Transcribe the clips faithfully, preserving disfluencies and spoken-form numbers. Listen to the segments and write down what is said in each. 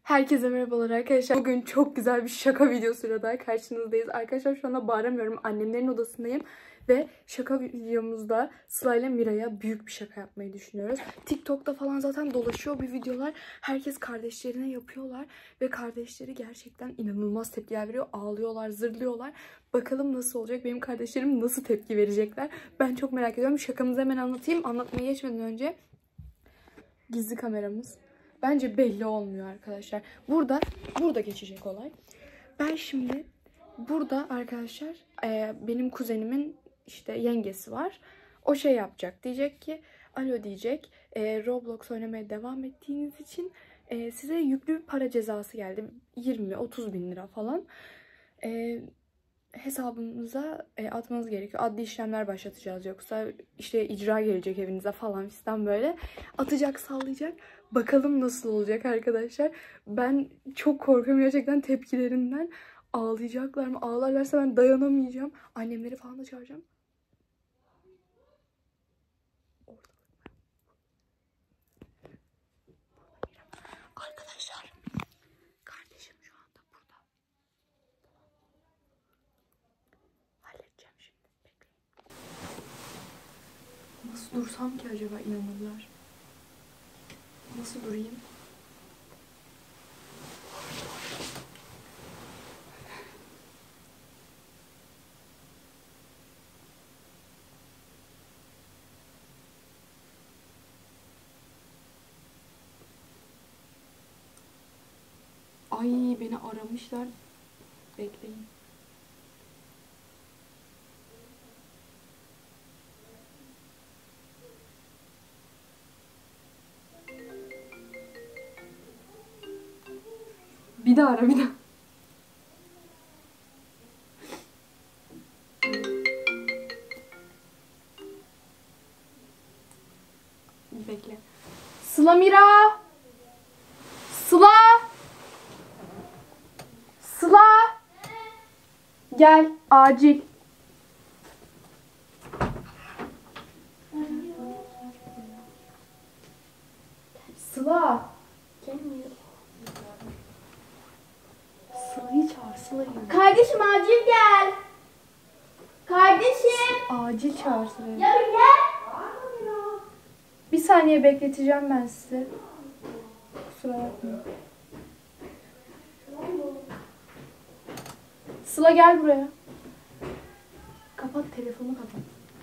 Herkese merhabalar arkadaşlar. Bugün çok güzel bir şaka videosuyla daha karşınızdayız. Arkadaşlar şu anda bağıramıyorum. Annemlerin odasındayım. Ve şaka videomuzda Sıla ile Mira'ya büyük bir şaka yapmayı düşünüyoruz. TikTok'ta falan zaten dolaşıyor bir videolar. Herkes kardeşlerine yapıyorlar. Ve kardeşleri gerçekten inanılmaz tepkiler veriyor. Ağlıyorlar, zırlıyorlar. Bakalım nasıl olacak? Benim kardeşlerim nasıl tepki verecekler? Ben çok merak ediyorum. Şakamızı hemen anlatayım. Anlatmaya geçmeden önce gizli kameramız. Bence belli olmuyor arkadaşlar. Burada burada geçecek olay. Ben şimdi burada arkadaşlar e, benim kuzenimin işte yengesi var. O şey yapacak. Diyecek ki alo diyecek. E, Roblox oynamaya devam ettiğiniz için e, size yüklü bir para cezası geldi. yirmi otuz bin lira falan. E, hesabınıza e, atmanız gerekiyor. Adli işlemler başlatacağız, yoksa işte icra gelecek evinize falan fistan böyle. Atacak, sallayacak. Bakalım nasıl olacak arkadaşlar. Ben çok korkuyorum gerçekten tepkilerinden. Ağlayacaklar mı? Ağlarlarsa ben dayanamayacağım. Annemleri falan da çağıracağım. Arkadaşlar, kardeşim şu anda burada. Halledeceğim şimdi. Bekleyin. Nasıl dursam ki acaba inanırlar? Nasıl durayım? Ay, beni aramışlar. Bekleyin. Bir daha ara, bir daha. Bekle. Sıla, Mira! Sıla! Sıla! Gel, acil. Sıla! Gelmiyor. Sıla'yı çağır, Sıla'yı. Kardeşim acil gel. Kardeşim. Acil çağır Sıla'yı. Ya bir gel. Bir saniye bekleteceğim ben sizi. Kusura bakmayın. Sıla gel buraya. Kapat telefonu, kapat.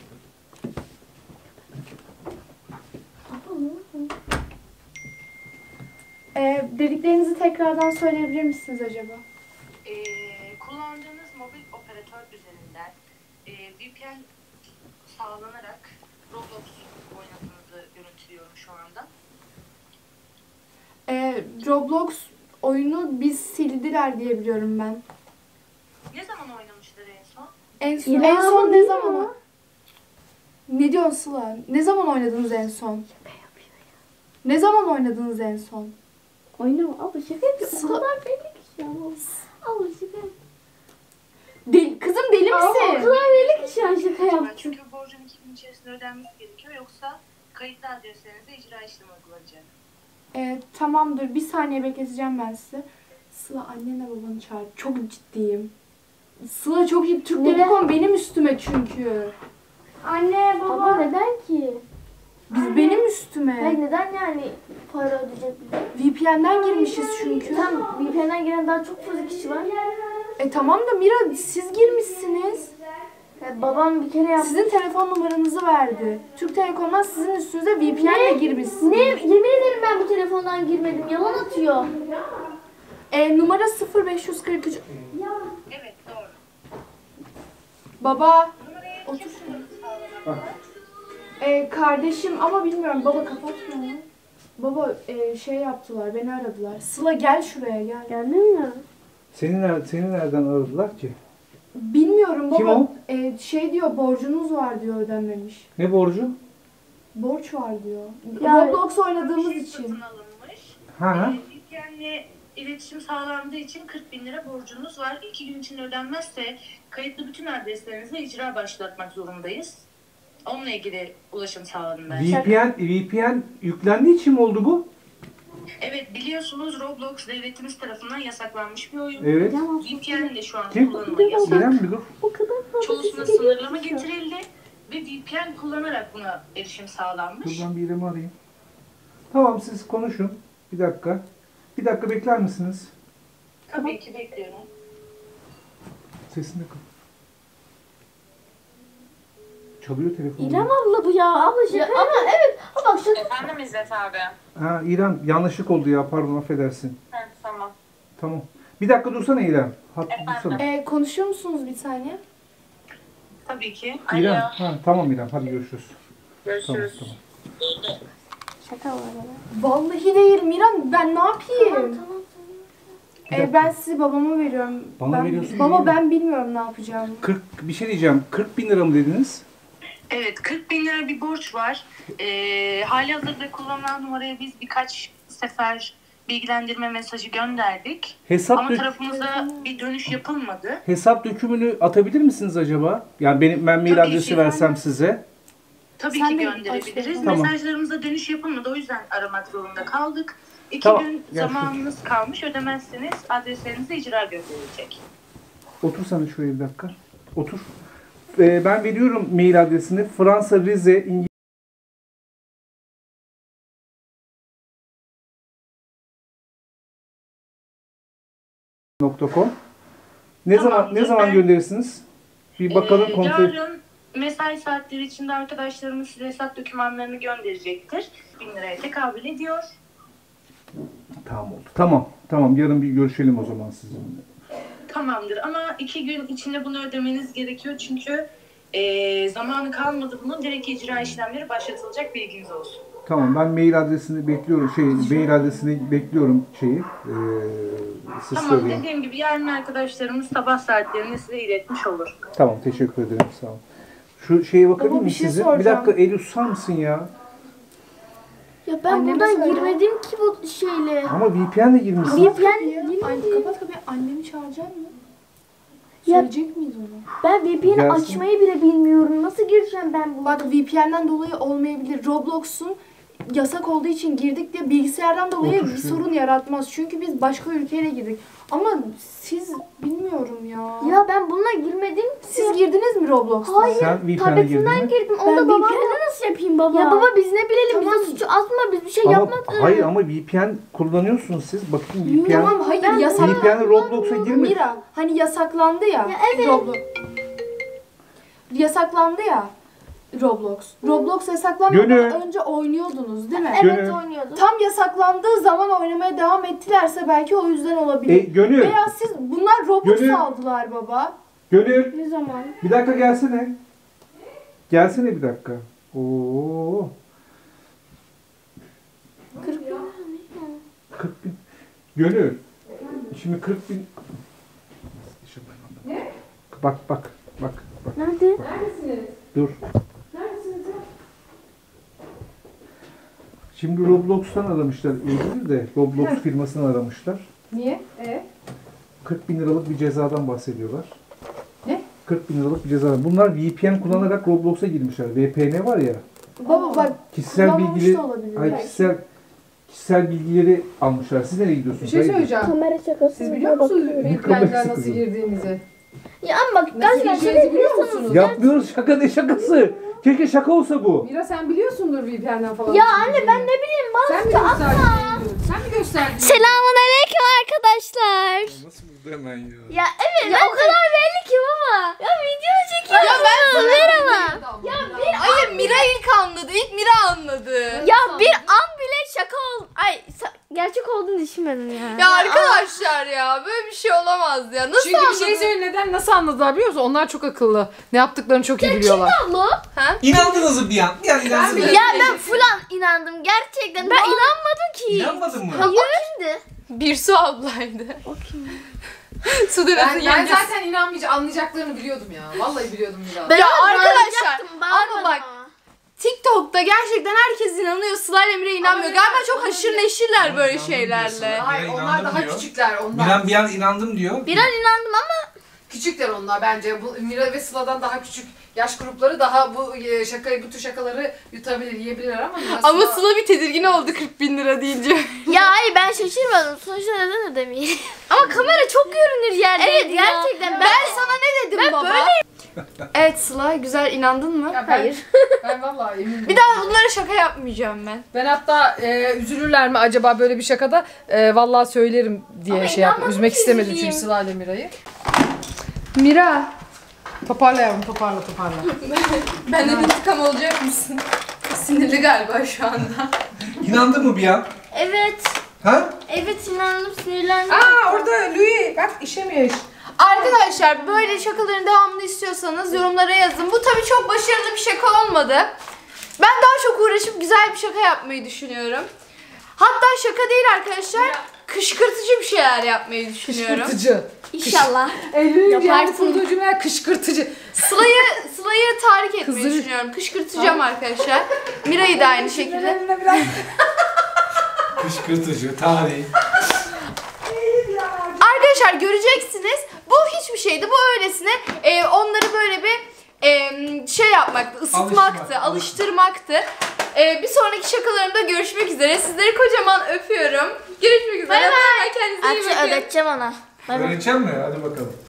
Ee, dediklerinizi tekrardan söyleyebilir misiniz acaba? Ee, kullandığınız mobil operatör üzerinden e, V P N sağlanarak Roblox oynadığınızı görüntülüyorum şu anda. Ee, Roblox oyunu biz sildiler diye biliyorum ben. Ne zaman oynamışlar en son? En son, Yine en son ne ya. zaman? Ne diyorsun Sıla? Ne zaman oynadınız en son? Ne zaman oynadınız en son? Oynama. Abla şaka yapıyor. O Sıla- kadar belli ki şu an. Abla şaka yapıyor. Deli, kızım deli Abla o misin? kadar belli ki şu an şaka Acaba yaptı. çünkü borcun iki gün içerisinde ödenmesi gerekiyor, yoksa kayıtlı adreslerinize icra işlemi uygulanacak. Ee, tamamdır. Bir saniye bekleteceğim ben sizi. Sıla, annenle babanı çağır. Çok ciddiyim. Sıla çok ciddi. Türk Neden? Telekom benim üstüme çünkü. Anne baba. Abla neden ki? Biz benim üstüme. Hayır neden yani para ödeyecek bize? V P N'den girmişiz çünkü. Tam V P N'den giren daha çok fazla kişi var. E tamam da Mira, siz girmişsiniz. Yani babam bir kere yaptı. Sizin telefon numaranızı verdi. Türk Telekom'dan sizin üstünüze V P N'le girmişsiniz. Ne? Yemin ederim ben bu telefondan girmedim. Yalan atıyor. E, numara sıfır beş yüz kırk üç. Evet, doğru. Baba. Numaraya Otur. kim numarası sağlanan? E, kardeşim ama bilmiyorum. Baba kapatma ya. Baba e, şey yaptılar. Beni aradılar. Sıla gel şuraya gel. Geldin mi? Seni, ner- seni nereden aradılar ki? Bilmiyorum baba. Kim o? E, şey diyor, borcunuz var diyor, ödenmemiş. Ne borcu? Borç var diyor. Ya- Roblox oynadığımız Şey için. satın alınmış. Ha ha. Ee, V P N'le iletişim sağlandığı için kırk bin lira borcunuz var. iki gün içinde ödenmezse kayıtlı bütün adreslerinize icra başlatmak zorundayız. Onunla ilgili ulaşım sağladım ben. V P N, V P N yüklendiği için mi oldu bu? Evet, biliyorsunuz Roblox devletimiz tarafından yasaklanmış bir oyun. Evet. V P N de şu an Kim? kullanılma yasak. İrem bir dur. Çoğusuna sınırlama getirildi ve V P N kullanarak buna erişim sağlanmış. Dur ben bir İrem'i arayayım. Tamam siz konuşun. Bir dakika. Bir dakika bekler misiniz? Tabii ki bekliyorum. Sesini kal. Çalıyor telefonu. İrem abla bu ya. Abla şaka. Ya ama evet. Ha bak şaka. Efendim İzzet abi. Ha İrem yanlışlık oldu ya pardon affedersin. Hı, tamam. Tamam. Bir dakika dursana İrem. Hat Efendim? dursana. Ee, konuşuyor musunuz bir saniye? Tabii ki. İrem. Alo. Ha, tamam İrem hadi görüşürüz. Tamam Görüşürüz. tamam. Şaka var ya. Vallahi değil Miran, ben ne yapayım? Tamam tamam. Bir Ee, dakika. ben sizi babama veriyorum. Bana ben, veriyorsun, Baba veriyorum. ben bilmiyorum ne yapacağımı. kırk bir şey diyeceğim. kırk bin lira mı dediniz? Evet, kırk bin lira bir borç var. Ee, hali hazırda kullanılan numaraya biz birkaç sefer bilgilendirme mesajı gönderdik. Hesap Ama dök- tarafımıza bir dönüş yapılmadı. hesap dökümünü atabilir misiniz acaba? Yani benim ben mail Tabii adresi ki. versem size. Tabii Sen ki de gönderebiliriz. aç Tamam. Mesajlarımıza dönüş yapılmadı. O yüzden aramak zorunda kaldık. İki Tamam, gün görüşürüz. zamanınız kalmış. Ödemezseniz adreslerinize icra gönderilecek. Otur sana şuraya bir dakika. Otur. Ee, ben veriyorum mail adresini. Fransa, Rize, İngiltere nokta com. Ne zaman Tamamdır, ne zaman ben- gönderirsiniz? Bir bakalım Ee, kontrol. yarın mesai saatleri içinde arkadaşlarımız size hesap dokümanlarını gönderecektir. bin liraya tekabül ediyor. Tamam oldu. Tamam. Tamam. Yarın bir görüşelim o zaman sizinle. Tamamdır ama iki gün içinde bunu ödemeniz gerekiyor çünkü e, zamanı kalmadı bunun. Direkt icra işlemleri başlatılacak, bilginiz olsun. Tamam. Ben mail adresini bekliyorum. Şey, mail adresini bekliyorum şeyi. Ee, siz Tamam, söyleyin. dediğim gibi yarın arkadaşlarımız sabah saatlerini size iletmiş olur. Tamam. Teşekkür ederim. Sağ olun. Şu şeye bakabilir Baba, bir miyim şey size? Bir soracağım. dakika Elif susar mısın ya? Ya ben Anneme buradan söyle. girmedim ki bu şeyle. Ama V P N'le girmişsin. V P N Ay, girmedim. kapat kapıyı. Annemi çağıracak mı? Ya- Söyleyecek miyiz onu? Ben V P N Gelsin. açmayı bile bilmiyorum. Nasıl gireceğim ben buna? Bak V P N'den dolayı olmayabilir. Roblox'un yasak olduğu için girdik diye bilgisayardan dolayı Otur bir şuraya. sorun yaratmaz. Çünkü biz başka ülkeyle girdik. Ama siz bilmiyorum ya. Ya ben bununla girmedim ki. Siz girdiniz mi Roblox'ta? Hayır. Sen V P N'le girdin Tabletinden mi? girdim. Onu Ben da babamla V P N'le nasıl yapayım baba? Ya baba biz ne bilelim? Tamam. Bize suçu atma. Biz bir şey Ama, yapmadık. hayır ama V P N kullanıyorsunuz siz. Bakın V P N. Tamam hayır Ben- yasak. V P N'le Roblox'a girme. Mira hani yasaklandı ya. Ya evet. Roblox. Yasaklandı ya. Roblox. Roblox yasaklanmadan Gönül. önce oynuyordunuz değil mi? Evet Gönül. oynuyordum. Tam yasaklandığı zaman oynamaya devam ettilerse belki o yüzden olabilir. E, Gönül. Veya siz bunlar Roblox Gönül. aldılar baba. Gönül. Ne zaman? Bir dakika gelsene. Gelsene bir dakika. Oo. kırk bin. kırk bin. Gönül. Şimdi kırk bin. Ne? Bak bak bak bak. Nerede? Dur. Şimdi Roblox'tan aramışlar ilgili de Roblox firmasını aramışlar. Niye? E? kırk bin liralık bir cezadan bahsediyorlar. Ne? kırk bin liralık bir cezadan. Bunlar V P N kullanarak Roblox'a girmişler. V P N var ya. Baba bak Kişisel kullanmamış bilgileri, da olabilir ay belki. kişisel kişisel bilgileri almışlar. Siz nereye gidiyorsunuz? Bir şey Haydi. söyleyeceğim. Kamera şakası. Siz biliyor musunuz Bir V P kamerası N'den nasıl kızım. girdiğimizi? Ya ama bak Nasıl gerçekten gireceğinizi biliyor musunuz? Yapmıyoruz şaka ne şakası? Keşke şaka olsa bu. Mira sen biliyorsundur V P N'den falan. Ya nasıl anne girdiğini. ben ne bileyim bana Sen mi gösterdin? Sen mi gösterdin? Selamun aleyküm arkadaşlar. Nasıl buldu hemen ya? Ya evet o kadar belli ki baba. Ya video çekiyorsun. Ya ben merhaba. Ya Hayır Mira ilk anladı. İlk Mira anladı. Ya bir an bile şaka ol. Ay sa- gerçek olduğunu düşünmedim ya. Ya arkadaşlar ya böyle bir şey olamaz ya. Nasıl Çünkü bir anladın? şey söyle neden nasıl anladılar biliyor musun? Onlar çok akıllı. Ne yaptıklarını çok iyi biliyorlar. Abla. İnandınız mı bir an? Bir an inandınız mı? Ya ben full inandım gerçekten. Ben inanmadım ki. İnanmadın mı? Hayır. O kimdi? Birsu ablaydı. O kimdi? Su Ben, devesi ben yengesi. zaten inanmayacağım, anlayacaklarını biliyordum ya. Vallahi biliyordum Mira. Ben- Ya arkadaşlar, bağıracaktım, ama bağırmadım bak, ama. TikTok'ta gerçekten herkes inanıyor. Sıla ile Mira inanmıyor. Ama Galiba Mira- çok ama haşır Mira- neşirler böyle İnandım şeylerle. diyorsun. Hayır Mira onlar inandım daha diyor. küçükler ondan. Miran bir an inandım diyor. Bir an inandım ama Küçükler onlar bence. Bu Mira ve Sıla'dan daha küçük yaş grupları daha bu e, şakayı, bu tür şakaları yutabilir, yiyebilirler ama Mira, Ama Sıla- Sıla bir tedirgin oldu kırk bin lira deyince. Ya hayır ben şaşırmadım. Sonuçta neden ödemeyelim? Ama kamera çok görünür yerde. Evet gerçekten. Ben, Ben sana ne dedim baba? Evet Sıla, güzel, inandın mı? Ya ben, Hayır. Ben vallahi eminim. Bir daha bunlara şaka yapmayacağım ben. Ben hatta e, üzülürler mi acaba böyle bir şakada e, vallahi söylerim diye Ama şey yaptım. inanmadım Üzmek ki istemedim üzüleyim. çünkü Sıla ile Mira'yı. Mira, Toparla yavrum, toparla toparla. benden intikam olacak mısın? Sinirli galiba şu anda. İnandın mı bir an? Evet. Ha? Evet inandım sinirlendim. Aa orada Louis bak işemiş. Arkadaşlar böyle şakaların devamını istiyorsanız yorumlara yazın. Bu tabii çok başarılı bir şaka olmadı. Ben daha çok uğraşıp güzel bir şaka yapmayı düşünüyorum. Hatta şaka değil arkadaşlar, kışkırtıcı bir şeyler yapmayı düşünüyorum. Kışkırtıcı. İnşallah. Eylül'ün Yaparsın. yani kurduğu cümle kışkırtıcı. Sıla'yı Sıla'yı tahrik etmeyi Kızı- düşünüyorum. Kışkırtacağım arkadaşlar. Mira'yı da aynı şekilde. Kışkırtıcı, tarih. Arkadaşlar göreceksiniz. Bu hiçbir şeydi. Bu öylesine e, onları böyle bir e, şey yapmaktı, ısıtmaktı, Alıştırmak. alıştırmaktı. E, bir sonraki şakalarımda görüşmek üzere. Sizleri kocaman öpüyorum. Görüşmek üzere. Bay bay. Kendinize iyi Akşam bakın. ödeteceğim ona. Bay bay. Öğreteceğim mi? Hadi bakalım.